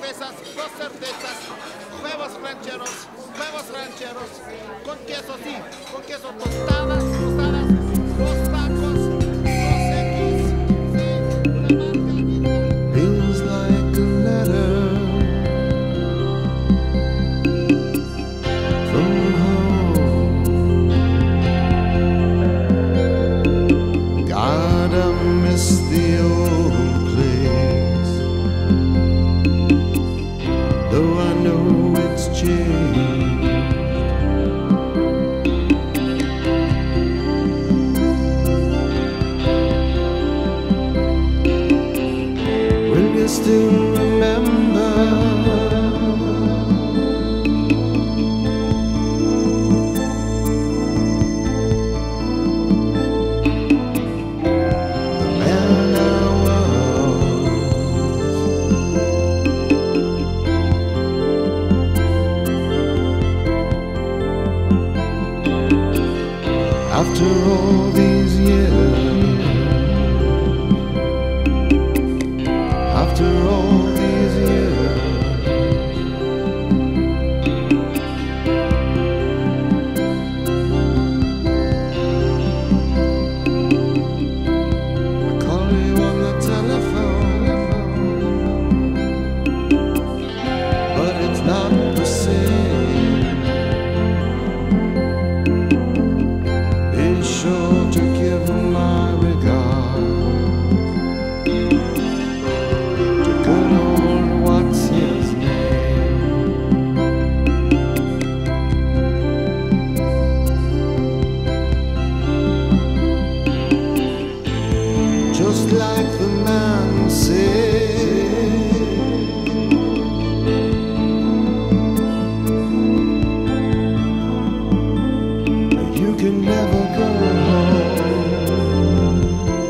dos cervezas, huevos rancheros, con queso, sí, con queso tostadas, dos tacos, dos X, sí, una margarita. Feels like a letter from home. God, I miss the old place, though I know it's changed. Will you still remember the man I was? After all these years, after all these years, I call you on the telephone, but it's not the same. Be sure to give my regard to good old what's his name. Just like the man said, you can never go home.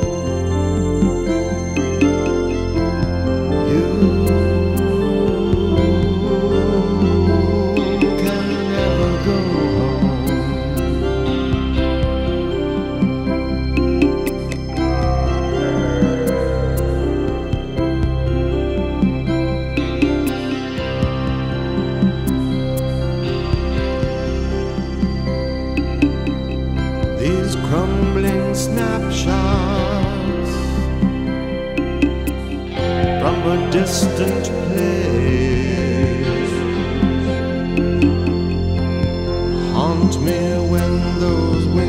You can never go home. These crumbling snapshots from a distant place haunt me when those